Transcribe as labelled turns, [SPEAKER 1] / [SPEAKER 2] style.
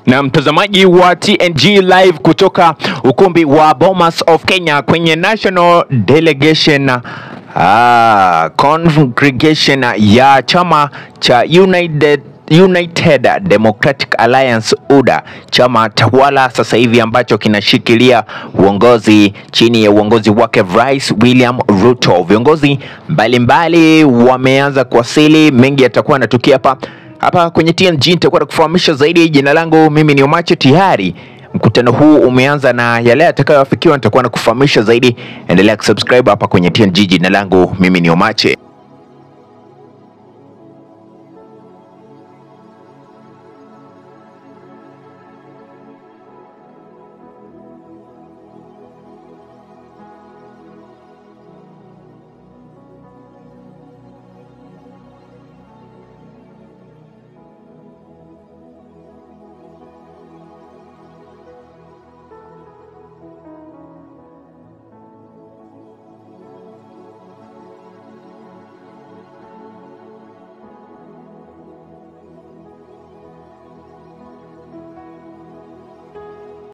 [SPEAKER 1] Na mtazamaji wa TNG live kutoka ukumbi wa Bomas of Kenya kwenye National Delegation Congregation ya chama cha United Democratic Alliance UDA, chama tawala sasa hivi ambacho kinashikilia uongozi chini ya uongozi wake Rais William Ruto. Viongozi mbalimbali wameanza kuwasili, mengi yatakuwa yanatukia hapa kwenye TNG. Nitakuwa nakufahamisha zaidi. Jina langu mimi ni Omache. Tayari mkutano huu umeanza na yale atakayowafikiwa nitakuwa nakufahamisha zaidi. Endelea kusubscribe hapa kwenye TNG. Jina langu mimi ni Omache.